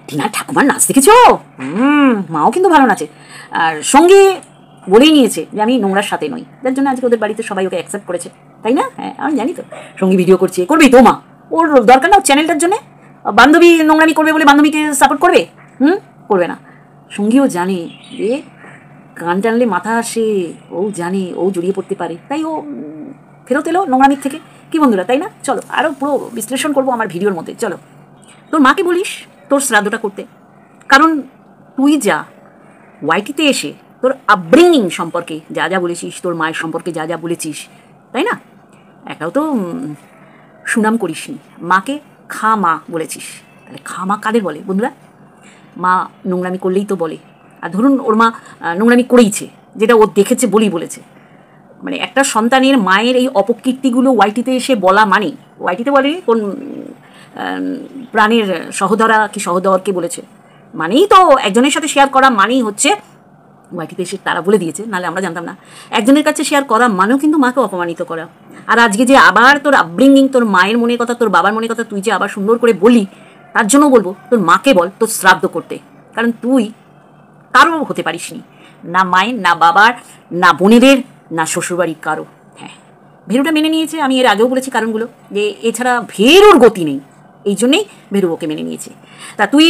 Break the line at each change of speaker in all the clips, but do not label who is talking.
টিনার ঠাকুমার নাচ দেখেছো? মাও কিন্তু ভালো নাচে। আর সঙ্গে বলেই নিয়েছে যে আমি নোংরার সাথে নই, যার জন্য আজকে ওদের বাড়িতে সবাই ওকে অ্যাকসেপ্ট করেছে, তাই না? হ্যাঁ, আমি জানি তো। সঙ্গী ভিডিও করছে, করবেই তো মা, ওর দরকার না চ্যানেলটার জন্য। বান্ধবী নোংরামি করবে বলে বান্ধবীকে সাপোর্ট করবে? করবে না। সঙ্গীও জানে যে কান টানলে মাথা আসে, ও জানে ও জড়িয়ে পড়তে পারে, তাই ও ফেরত এলো নোংরামির থেকে। কি বন্ধুরা, তাই না? চলো আরও পুরো বিশ্লেষণ করবো আমার ভিডিওর মধ্যে। চলো, তোর মাকে বলিস তোর শ্রাদ্ধটা করতে, কারণ তুই যা ওয়াইটিতে এসে তোর আপব্রিঙ্গিং সম্পর্কে যা যা বলেছিস, তোর মায়ের সম্পর্কে যা যা বলেছিস, তাই না? একটাও তো সুনাম করিসনি। মাকে খা মা বলেছিস, তাহলে খা মা কাদের বলে বন্ধুরা? মা নোংরামি করলেই তো বলে। আর ধরুন ওর মা নোংরামি করেইছে, যেটা ও দেখেছে বলেই বলেছে। মানে একটা সন্তানের মায়ের এই অপকীর্তিগুলো ওয়াইটিতে এসে বলা মানে, ওয়াইটিতে বলে কোন প্রাণের সহোদরা কি সহোদরকে বলেছে, মানেই তো একজনের সাথে শেয়ার করা মানেই হচ্ছে ওয়াইটিতে এসে তারা বলে দিয়েছে, নাহলে আমরা জানতাম না। একজনের কাছে শেয়ার করা মানেও কিন্তু মাকে অপমানিত করা। আর আজকে যে আবার তোর আপব্রিঙ্গিং, তোর মায়ের মনের কথা, তোর বাবার মনের কথা তুই যে আবার সুন্দর করে বলি, তার জন্য বলবো তোর মাকে বল তোর শ্রাদ্ধ করতে, কারণ তুই কারো হতে পারিসনি, না মায়ের, না বাবার, না বোনেদের, না শ্বশুরবাড়ির কারো। হ্যাঁ, ভেরুটা মেনে নিয়েছে, আমি এর আগেও বলেছি কারণগুলো, যে এছাড়া ভেরুর গতি নেই, এই জন্যেই ভেরু ওকে মেনে নিয়েছে। তা তুই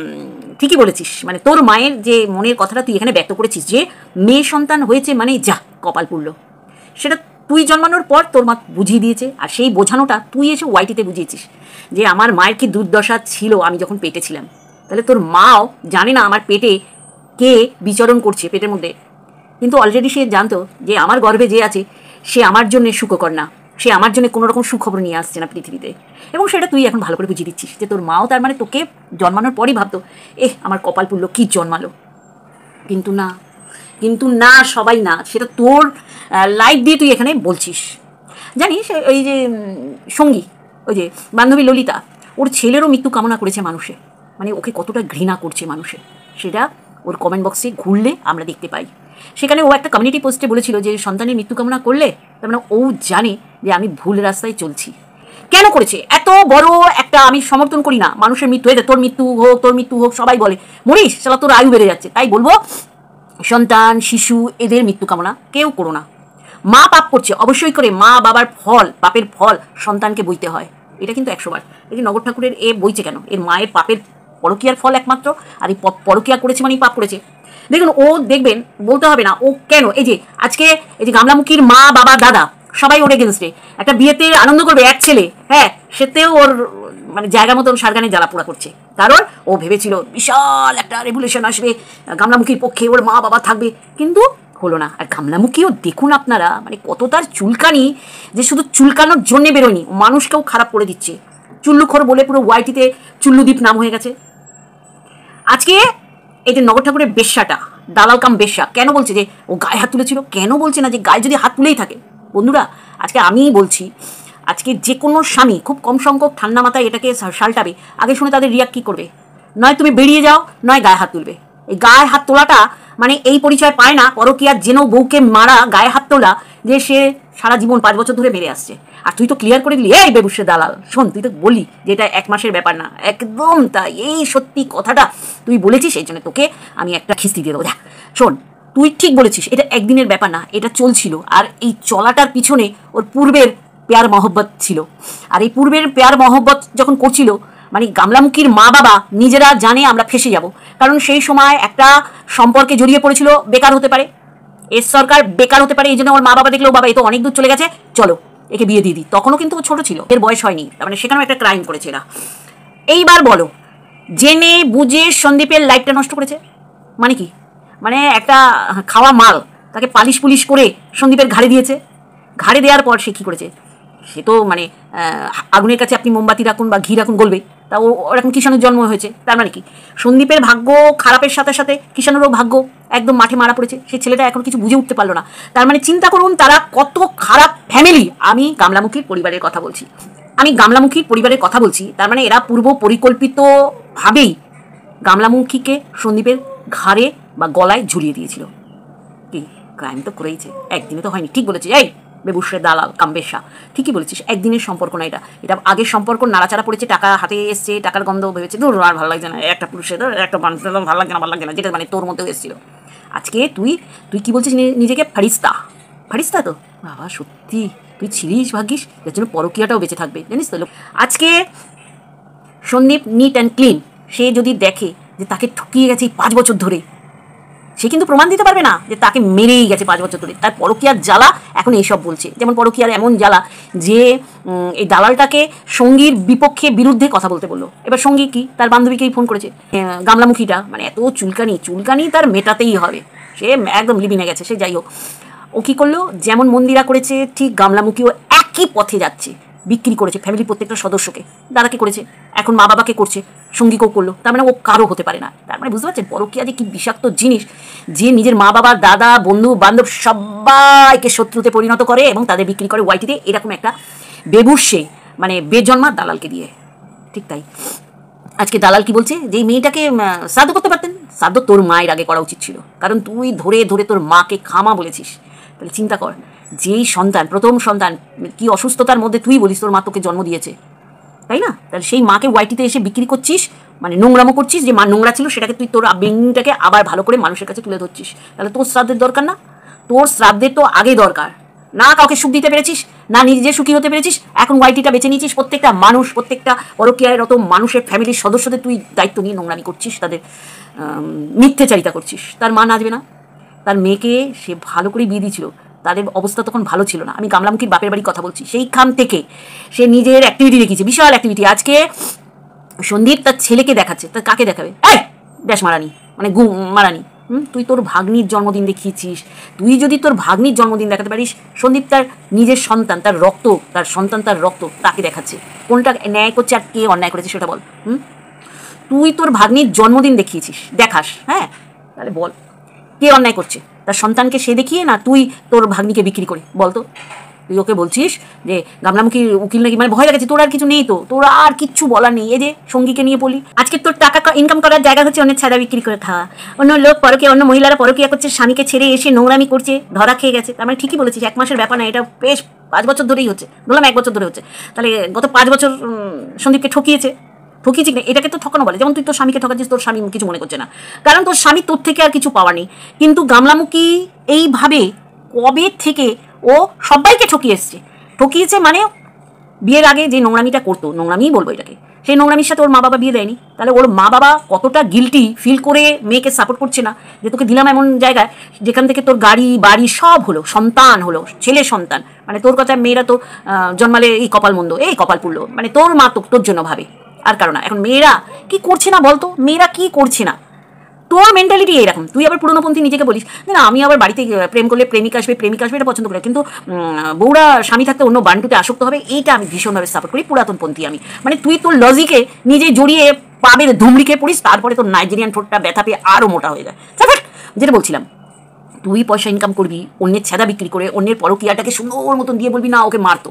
ঠিকই বলেছিস, মানে তোর মায়ের যে মনের কথাটা তুই এখানে ব্যক্ত করেছিস, যে মেয়ে সন্তান হয়েছে মানে যা কপাল পুড়ল, সেটা তুই জন্মানোর পর তোর মা বুঝিয়ে দিয়েছে। আর সেই বোঝানোটা তুই এসে ওয়াইটিতে বুঝিয়েছিস যে আমার মায়ের কি দুর্দশা ছিল আমি যখন পেটে ছিলাম। তাহলে তোর মাও জানে না আমার পেটে কে বিচরণ করছে পেটের মধ্যে, কিন্তু অলরেডি সে জানতো যে আমার গর্ভে যে আছে সে আমার জন্য সুখকর না, সে আমার জন্য কোনো রকম সুখবর নিয়ে আসছে না পৃথিবীতে। এবং সেটা তুই এখন ভালো করে বুঝিয়ে দিচ্ছিস যে তোর মাও তার মানে তোকে জন্মানোর পরই ভাবতো আমার কপাল পুড়লো, কী জন্মালো। কিন্তু না, কিন্তু না, সবাই না, সেটা তোর লাইফ দিয়ে তুই এখানে বলছিস। জানিস ওই যে সঙ্গী, ওই যে বান্ধবী ললিতা, ওর ছেলেরও মৃত্যু কামনা করেছে মানুষে, মানে ওকে কতটা ঘৃণা করছে মানুষে, সেটা ওর কমেন্ট বক্সে ঘুরলে আমরা দেখতে পাই। সেখানে ও একটা কমিউনিটি পোস্টে বলেছিল যে সন্তানের মৃত্যু কামনা করলে তার মানে ও জানে যে আমি ভুল রাস্তায় চলছি। কেন করেছে? এত বড় একটা, আমি সমর্থন করি না মানুষের মৃত্যু হয়ে, তোর মৃত্যু হোক, তোর মৃত্যু হোক, সবাই বলে মরিস চলা, তোর আয়ু বেড়ে যাচ্ছে, তাই বলবো সন্তান, শিশু, এদের মৃত্যু কামনা কেউ করো না। মা পাপ করছে, অবশ্যই করে মা বাবার ফল, পাপের ফল সন্তানকে বইতে হয়, এটা কিন্তু 100 বার। এই যে নগর ঠাকুরের এ বইছে কেন? এর মায়ের পাপের পরকীয়ার ফল একমাত্র, আর এই পরকীয়া করেছে মানেই পাপ করেছে। দেখুন ও দেখবেন, বলতে হবে না ও কেন, এই যে আজকে এই যে গামলামুখীর মা বাবা দাদা সবাই ওর এগেনস্টে, একটা বিয়েতে আনন্দ করবে এক ছেলে, হ্যাঁ সেতেও ওর মানে জায়গা মতন সারগানে জ্বালা পোড়া করছে, কারণ ও ভেবেছিল বিশাল একটা রেভলিউশন আসবে, গামলামুখীর পক্ষে ওর মা বাবা থাকবে, কিন্তু হলো না। আর গামলামুখীও দেখুন আপনারা, মানে কত তার চুলকানি, যে শুধু চুলকানোর জন্যে বেরোয়নি, মানুষকেও খারাপ করে দিচ্ছে। চুল্লুখোর বলে পুরো ওয়াইটিতে চুল্লুদ্বীপ নাম হয়ে গেছে। আজকে এই যে নগর ঠাকুরের বেশ্যাটা, দালাল কাম বেশ্যা, কেন বলছে যে ও গায়ে হাত তুলেছিল? কেন বলছে না যে গায়ে যদি হাত তুলেই থাকে? বন্ধুরা আজকে আমিই বলছি, আজকে যে কোনো স্বামী খুব কম সংখ্যক ঠান্ডা মাথায় এটাকে সালটাবে, আগে শুনে তাদের রিয়াক্ট কী করবে? নয় তুমি বেরিয়ে যাও, নয় গায়ে হাত তুলবে। এই গায়ে হাত তোলাটা মানে এই পরিচয় পায় না পরকীয়ার যেন বউকে মারা গায়ে হাত তোলা, যে সে সারা জীবন 5 বছর ধরে মেরে আসছে। আর তুই তো ক্লিয়ার করে দিলি, এই বেবুসে দালাল, শোন তুই তো বললি যে এটা 1 মাসের ব্যাপার না, একদম তাই, এই সত্যি কথাটা তুই বলেছিস, এই জন্য তোকে আমি একটা খিস্তি দিয়ে দেবো। শোন, তুই ঠিক বলেছিস, এটা একদিনের ব্যাপার না, এটা চলছিল। আর এই চলাটার পিছনে ওর পূর্বের প্যার মহব্বত ছিল। আর এই পূর্বের প্যার মহব্বত যখন করছিল, মানে গামলামুখীর মা বাবা নিজেরা জানে আমরা ফেসে যাব, কারণ সেই সময় একটা সম্পর্কে জড়িয়ে পড়েছিল, বেকার হতে পারে, সরকার বেকার হতে পারে, এই জন্য ওর মা বাবা দেখলো বাবা এ তো অনেক দূর চলে গেছে, চলো একে বিয়ে দিয়ে দিই। তখনও কিন্তু ও ছোটো ছিল, এর বয়স হয়নি, তার মানে সেখানেও একটা ক্রাইম করেছে এরা। এইবার বলো, জেনে বুঝে সন্দীপের লাইফটা নষ্ট করেছে মানে কি? মানে একটা খাওয়া মাল তাকে পালিশ পুলিশ করে সন্দীপের ঘাড়ে দিয়েছে। ঘাড়ে দেওয়ার পর সে কী করেছে? সে তো মানে আগুনের কাছে আপনি মোমবাতি রাখুন বা ঘি রাখুন গলবে, তা ওর এখন কিষাণুর জন্ম হয়েছে, তার মানে কি সন্দীপের ভাগ্য খারাপের সাথে সাথে কিষাণুরও ভাগ্য একদম মাঠে মারা পড়েছে। সেই ছেলেটা এখন কিছু বুঝে উঠতে পারলো না, তার মানে চিন্তা করুন তারা কত খারাপ ফ্যামিলি। আমি গামলামুখীর পরিবারের কথা বলছি, তার মানে এরা পূর্ব পরিকল্পিতভাবেই গামলামুখীকে সন্দীপের ঘাড়ে বা গলায় ঝুলিয়ে দিয়েছিল। কি ক্রাইম তো করেইছে, একদিনে তো হয়নি। ঠিক বলেছি, এই বেবুসে দালাল কামবেশা। ঠিকই বলেছিস, একদিনের সম্পর্ক না এটা, এটা আগের সম্পর্ক, নাড়াচাড়া পড়েছে, টাকা হাতে এসছে, টাকার গন্ধ ভেবেছে ধর আর ভালো লাগছে না, একটা পুরুষের একটা মানুষের ভালো লাগছে না, যেটা মানে তোর মধ্যেও এসেছিল। আজকে তুই তুই কি বলছিস নিজেকে ফারিস্তা, ফারিস্তা তো বাবা সত্যি তুই ছিলিস ভাগ্যিস, যার জন্য পরকীয়াটাও বেঁচে থাকবে জানিস তো। আজকে সন্দীপ নিট অ্যান্ড ক্লিন, সে যদি দেখে যে তাকে ঠকিয়ে গেছে 5 বছর ধরে, সে কিন্তু প্রমাণ দিতে পারবে না যে তাকে মেরেই গেছে 5 বছর ধরে। তার পরকীয়ার জ্বালা এখন এইসব বলছে, যেমন পরকীয়ার এমন জ্বালা যে এই দালালটাকে সঙ্গীর বিপক্ষে বিরুদ্ধে কথা বলতে বললো। এবার সঙ্গী কি তার বান্ধবীকেই ফোন করেছে, গামলামুখীটা মানে এত চুলকানি তার মেটাতেই হবে, সে একদম লিবিনে গেছে। সে যাই হোক, ও কী করলো, যেমন মন্দিরা করেছে ঠিক গামলামুখীও একই পথে যাচ্ছে, বিক্রি করেছে ফ্যামিলির প্রত্যেকটা সদস্যকে। দাদাকে করেছে, এখন মা বাবাকে করছে, সঙ্গীকেও করলো, তার মানে ও কারো হতে পারে না। তার মানে বুঝতে পারছেন পরকীয়া যে কি বিষাক্ত জিনিস, যে নিজের মা বাবা দাদা বন্ধু বান্ধব সবাইকে শত্রুতে পরিণত করে এবং তাদের বিক্রি করে ওয়াইটিতে, এরকম একটা বেবুর্ষে মানে বেজন্মা দালালকে দিয়ে। ঠিক তাই আজকে দালাল কি বলছে, যে এই মেয়েটাকে শ্রাদ্ধ করতে পারতেন, শ্রাদ্ধ তোর মায়ের আগে করা উচিত ছিল, কারণ তুই ধরে ধরে তোর মাকে খামা বলেছিস। তাহলে চিন্তা কর, যেই সন্তান প্রথম সন্তান কি অসুস্থতার মধ্যে তুই বলিস তোর মা তোকে জন্ম দিয়েছে, তাই না? তাহলে সেই মাকে ওয়াইটিতে এসে বিক্রি করছিস, মানে নোংরামো করছিস, যে মা নোংরা ছিল সেটাকে তুই তোর বেঙ্গিটাকে আবার ভালো করে মানুষের কাছে তুলে ধরছিস। তাহলে তোর শ্রাদ্ধের দরকার না? তোর শ্রাদ্ধের তো আগে দরকার না, কাউকে সুখ দিতে পেরেছিস না, নিজে সুখী হতে পেরেছিস, এখন ওয়াইটিটা বেছে নিয়েছিস। প্রত্যেকটা মানুষ, প্রত্যেকটা পরকীয়ারত মানুষের ফ্যামিলির সদস্যদের তুই দায়িত্ব নিয়ে নোংরামি করছিস, তাদের মিথ্যেচারিতা করছিস। তার মা নাচবে না? তার মেয়েকে সে ভালো করে বিয়ে দিয়েছিল, তাদের অবস্থা তখন ভালো ছিল না। আমি গামলামুখীর বাপের বাড়ির কথা বলছি, সেইখান থেকে সে নিজের অ্যাক্টিভিটি দেখিয়েছে, বিশাল অ্যাক্টিভিটি। আজকে সন্দীপ তার ছেলেকে দেখাচ্ছে, তার কাকে দেখাবে? এই ড্যাশ মারানি, মানে গু মারানি। তুই তোর ভাগ্নির জন্মদিন দেখিয়েছিস, তুই যদি তোর ভাগ্নির জন্মদিন দেখাতে পারিস, সন্দীপ তার নিজের সন্তান, তার রক্ত, তার সন্তান, তার রক্ত, তাকে দেখাচ্ছে। কোনটা ন্যায় করছে আর কে অন্যায় করেছে সেটা বল। তুই তোর ভাগ্নির জন্মদিন দেখিয়েছিস, দেখাস, হ্যাঁ, তাহলে বল কে অন্যায় করছে, তার সন্তানকে সে দেখিয়ে না তুই তোর ভাগ্নিকে বিক্রি করে? বলতো তুই ওকে বলছিস যে গামলামুখীর উকিল নাকি, মানে ভয় লাগছে, তোর আর কিছু নেই তো, তোর আর কিচ্ছু বলার নেই। এই যে সঙ্গীকে নিয়ে বলি, আজকে তোর টাকা ইনকাম করার জায়গা হচ্ছে অন্যের ছাড়া বিক্রি করে খাওয়া। অন্য লোক পরকীয়া, অন্য মহিলারা পরকীয়া করছে, স্বামীকে ছেড়ে এসে নোংরামি করছে, ধরা খেয়ে গেছে। তার মানে ঠিকই বলেছিস, 1 মাসের ব্যাপার না, এটা বেশ 5 বছর ধরেই হচ্ছে, বললাম 1 বছর ধরে হচ্ছে। তাহলে গত 5 বছর সন্দীপকে ঠকিয়েছে না, এটাকে তো ঠকানো বলে। যেমন তুই তোর স্বামীকে ঠকাচ্ছিস, তোর স্বামী কিছু মনে করছে না, কারণ তোর স্বামী তোর থেকে আর কিছু পাওয়া নেই। কিন্তু গামলামুখী এইভাবে কবে থেকে ও সবাইকে ঠকিয়েছে, মানে বিয়ের আগে যে নোংরামিটা করতো, নোংরামিই বলবো এটাকে, সেই নোংরামির সাথে ওর মা বাবা বিয়ে দেয়নি। তাহলে ওর মা বাবা কতটা গিল্টি ফিল করে মেয়েকে সাপোর্ট করছে না, যে তোকে দিলাম এমন জায়গায় যেখান থেকে তোর গাড়ি বাড়ি সব হলো, সন্তান হলো, ছেলে সন্তান, মানে তোর কথা মেয়েরা তো জন্মালে এই কপাল মন্দ, এই কপাল পুড়লো, মানে তোর মা তো তোর জন্য ভাবে, আর কারণ না। এখন মেয়েরা কি করছে না বলতো, মেয়েরা কি করছে না, তোর মেন্টালিটি এইরকম। তুই আবার পুরনোপন্থী নিজেকে বলিস, না আমি আবার বাড়িতে প্রেম করলে প্রেমিক আসবে এটা পছন্দ করে, কিন্তু বউরা স্বামী থাকতে অন্য বান্টুতে আসক্ত হবে, এইটা আমি ভীষণভাবে সাপোর্ট করি, পুরাতনপন্থী আমি। মানে তুই তোর লজিকে নিজে জড়িয়ে পাবের ধুমড়িকে পড়িস, তারপরে তোর নাইজেরিয়ান ঠোঁটটা ব্যথা পেয়ে আরও মোটা হয়ে যায়। যেটা বলছিলাম, তুই পয়সা ইনকাম করবি অন্যের ছেঁদা বিক্রি করে, অন্যের পরকীয়াটাকে সুন্দর মতন দিয়ে বলবি না ওকে মারতো,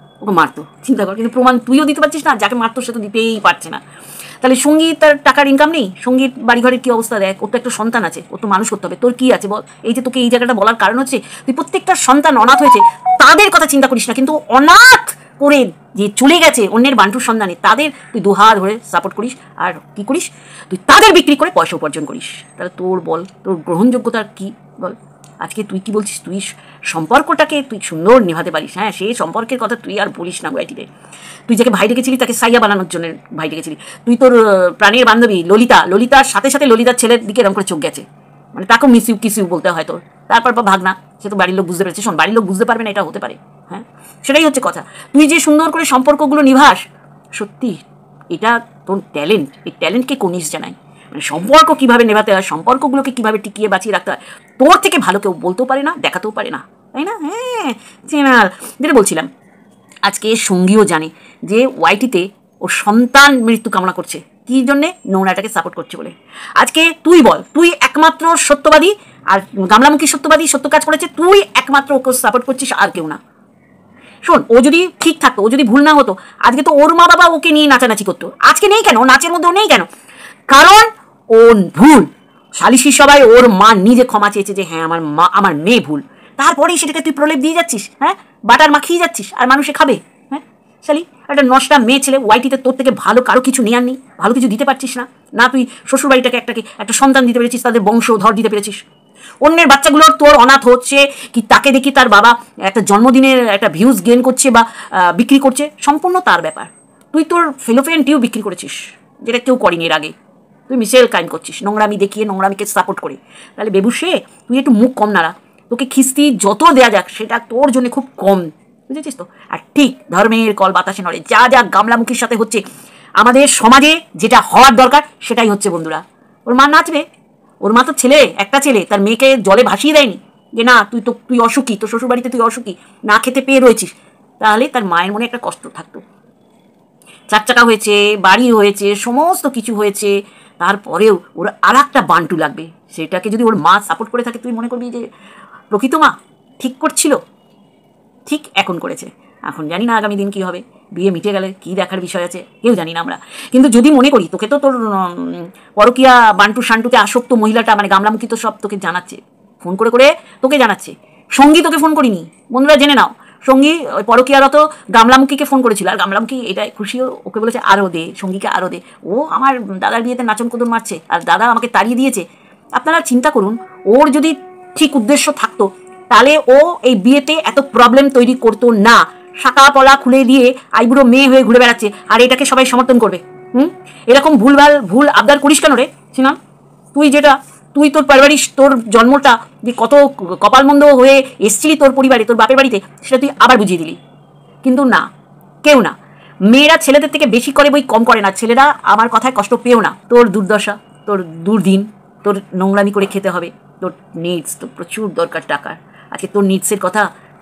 চিন্তা কর। কিন্তু প্রমাণ তুইও দিতে পারছিস না, যাকে মারতো সে তো দিতেই পারছে না। তাহলে সঙ্গীত তার টাকার ইনকাম নেই, সঙ্গীত বাড়িঘরের কী অবস্থা দেখ, ওর তো একটা সন্তান আছে, ওর তো মানুষ করতে হবে। তোর কী আছে বল? এই যে তোকে এই জায়গাটা বলার কারণ হচ্ছে তুই প্রত্যেকটা সন্তান অনাথ হয়েছে তাদের কথা চিন্তা করিস না, কিন্তু অনাথ করে যে চলে গেছে অন্যের বান্টুর সন্ধানে, তাদের তুই দুহাত ধরে সাপোর্ট করিস, আর কী করিস তুই তাদের বিক্রি করে পয়সা উপার্জন করিস। তাহলে তোর বল, তোর গ্রহণযোগ্যতা কী বল? আজকে তুই কি বলছিস, তুই সম্পর্কটাকে তুই সুন্দর নেভাতে পারিস, হ্যাঁ, সেই সম্পর্কের কথা তুই আর বলিস না ওয়াইটিতে। তুই যাকে ভাই ডেকেছিলি তাকে সাইয়া বানানোর জন্য ভাই ডেকেছিলি। তুই তোর প্রাণের বান্ধবী ললিতার সাথে সাথে ললিতার ছেলের দিকে এরকম করে চোখ গেছে, মানে তাকেও কিসিউ বলতে হয় তোর। তারপর ভাগনা, সে তো বাড়ির লোক বুঝতে পেরেছে। শোন, বাড়ির লোক বুঝতে পারবে না এটা হতে পারে, হ্যাঁ, সেটাই হচ্ছে কথা। তুই যে সুন্দর করে সম্পর্কগুলো নিভাস, সত্যি এটা তোর ট্যালেন্ট, এই ট্যালেন্টকে কনিস জানাই। মানে সম্পর্ক কীভাবে নেভাতে হয়, সম্পর্কগুলোকে কীভাবে টিকিয়ে বাঁচিয়ে রাখতে হয়, তোর থেকে ভালো কেউ বলতেও পারে না, দেখাতেও পারে না, তাই না? হ্যাঁ, চেনাল। যেটা বলছিলাম, আজকে সঙ্গীও জানে যে ওয়াইটিতে ও সন্তান মৃত্যু কামনা করছে, কী জন্যে? নোংরাটাকে সাপোর্ট করছে বলে। আজকে তুই বল, তুই একমাত্র সত্যবাদী, আর গামলামুখী সত্যবাদী, সত্য কাজ করেছে, তুই একমাত্র ওকে সাপোর্ট করছিস, আর কেউ না। শোন, ও যদি ঠিক থাকতো, ও যদি ভুল না হতো, আজকে তো ওর মা বাবা ওকে নিয়ে নাচানাচি করতো। আজকে নেই কেন? নাচের মধ্যে ও নেই কেন? কারণ ও ভুল। সালিশি সবাই ওর মা নিজে ক্ষমা চেয়েছে যে হ্যাঁ আমার মেয়ে ভুল, তারপরেই সেটাকে তুই প্রলেপ দিয়ে যাচ্ছিস, হ্যাঁ, বাটার মাখিয়ে যাচ্ছিস, আর মানুষে খাবে। হ্যাঁ শালি, একটা নষ্টা মেয়ে ছেলে, ওয়াইটিতে তোর থেকে ভালো কারো কিছু নেওয়ার নেই, ভালো কিছু দিতে পারছিস না, না তুই শ্বশুরবাড়িটাকে একটা সন্তান দিতে পেরেছিস, তাদের বংশধর দিতে পেরেছিস। অন্যের বাচ্চাগুলোর তোর অনাথ হচ্ছে কি, তাকে দেখি তার বাবা একটা জন্মদিনের একটা ভিউজ গেইন করছে বা বিক্রি করছে, সম্পূর্ণ তার ব্যাপার। তুই তোর ফেলোফ্রেন্ড টিউ বিক্রি করেছিস, যেটা কেউ করেনি এর আগে। তুই মিসেল কাইম করছিস, নোংরামি দেখিয়ে, নোংরামিকে সাপোর্ট করে। তাহলে বেবুসে, তুই একটু মুখ কম নাড়া, তোকে খিস্তি যত দেয়া যাক সেটা তোর জন্য খুব কম, বুঝেছিস তো? আর ঠিক ধর্মের কল বাতাসে নড়ে, যা যা গামলামুখীর সাথে হচ্ছে আমাদের সমাজে যেটা হওয়ার দরকার সেটাই হচ্ছে বন্ধুরা। ওর মা নাচবে, ওর মা তো ছেলে, একটা ছেলে, তার মেয়েকে জলে ভাসিয়ে দেয়নি যে না তুই অসুখী, তোর শ্বশুরবাড়িতে তুই অসুখী, না খেতে পেয়ে রয়েছিস। তাহলে তার মায়ের মনে একটা কষ্ট থাকতো। চাকচাকা হয়েছে, বাড়ি হয়েছে, সমস্ত কিছু হয়েছে, তারপরেও ওর আর একটা বান্টু লাগবে। সেটাকে যদি ওর মা সাপোর্ট করে থাকে, তুই মনে করবি যে প্রকৃত মা ঠিক করছিল, ঠিক এখন করেছে। এখন জানি না আগামী দিন কী হবে, বিয়ে মিটে গেলে কী দেখার বিষয় আছে কেউ জানি না আমরা। কিন্তু যদি মনে করি তোকে তো তোর পরকীয়া বান্টু শান্টুতে আসক্ত মহিলাটা, মানে গামলামুখী তো সব তোকে জানাচ্ছে, ফোন করে করে তোকে জানাচ্ছে। সঙ্গী তোকে ফোন করিনি, বন্ধুরা জেনে নাও। সঙ্গী ওই পরকীয়ারত গামলামুখীকে ফোন করেছিল, আর গামলামুখী এটাই খুশি, ওকে বলেছে আরও দে, সঙ্গীকে আরও দে। ও আমার দাদার বিয়েতে নাচন কুদন মারছে, আর দাদা আমাকে তাড়িয়ে দিয়েছে। আপনারা চিন্তা করুন, ওর যদি ঠিক উদ্দেশ্য থাকতো তাহলে ও এই বিয়েতে এত প্রবলেম তৈরি করতো না। শাঁকা পলা খুলে দিয়ে আইবুড়ো মেয়ে হয়ে ঘুরে বেড়াচ্ছে, আর এটাকে সবাই সমর্থন করবে। এরকম ভুল আবদার করিস কেন রে সিনাম? তুই তোর পারিবারিক, তোর জন্মটা যে কত কপালমন্দ হয়ে এসছিলি তোর পরিবারে, তোর বাপের বাড়িতে, সেটা তুই আবার বুঝিয়ে দিলি। কিন্তু না, কেউ না, মেয়েরা ছেলেদের থেকে বেশি করে বই কম করে না। ছেলেরা আমার কথায় কষ্ট পেও না, তোর দুর্দশা, তোর দুর্দিন, তোর নোংরামি করে খেতে হবে, তোর নিডস, তোর প্রচুর দরকার টাকার। আজকে তোর নিডসের কথা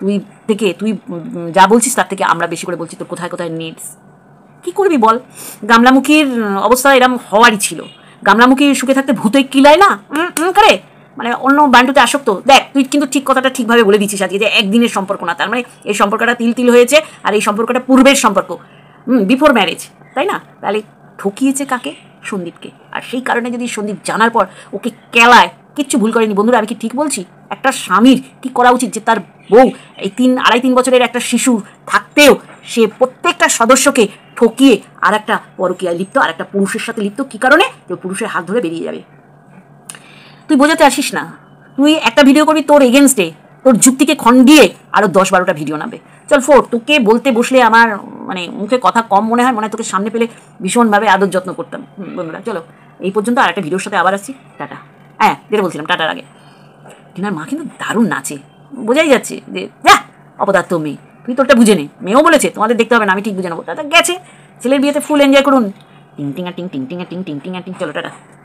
তুই যা বলছিস তার থেকে আমরা বেশি করে বলছি তোর কোথায় কোথায় নিডস। কী করবি বল? গামলামুখীর অবস্থা এরম হওয়ারই ছিল। গামলামুখী সুখে থাকতে ভূতই কিলায় না করে, মানে অন্য বান্টুতে আসক্ত। দেখ, তুই কিন্তু ঠিক কথাটা ঠিকভাবে বলে দিচ্ছিস আজকে, যে একদিনের সম্পর্ক না, তার মানে এই সম্পর্কটা তিল হয়েছে, আর এই সম্পর্কটা পূর্বের সম্পর্ক, বিফোর ম্যারেজ, তাই না? তাহলে ঠকিয়েছে কাকে? সন্দীপকে। আর সেই কারণে যদি সন্দীপ জানার পর ওকে কেলায়, কিচ্ছু ভুল করেনি বন্ধুরা। আমি কি ঠিক বলছি? একটা স্বামীর কি করা উচিত, যে তার বউ এই 3 বছরের একটা শিশু থাকতেও সে প্রত্যেকটা সদস্যকে ঠকিয়ে আর একটা পরকীয়ায় লিপ্ত, আর একটা পুরুষের সাথে লিপ্ত। কি কারণে? যে পুরুষের হাত ধরে বেরিয়ে যাবে। তুই বোঝাতে আসিস না, তুই একটা ভিডিও করবি তোর এগেনস্টে, তোর যুক্তিকে খণ্ডিয়ে আরও 10-12টা ভিডিও নামবে। চল ফোর, তোকে বলতে বসলে আমার মানে মুখে কথা কম মনে হয়, তোকে সামনে পেলে ভীষণভাবে আদর যত্ন করতাম। বন্ধুরা চলো এই পর্যন্ত, আর একটা ভিডিওর সাথে আবার আসছি। টাটা। হ্যাঁ, যেটা বলছিলাম, টাটার আগে টিনার মা কিন্তু দারুণ নাচে, বোঝাই যাচ্ছে যে যা অপদার্থ মেয়ে, তুই তোরটা বুঝে নে। মেয়েও বলেছে তোমাদের দেখতে হবে না, আমি ঠিক বুঝে নেবো। দাদা গেছে, ছেলের বিয়েতে ফুল এনজয় করুন। টিং টিং টিং টিং টিং টিং টিং টিং টিং। চলো টাটা।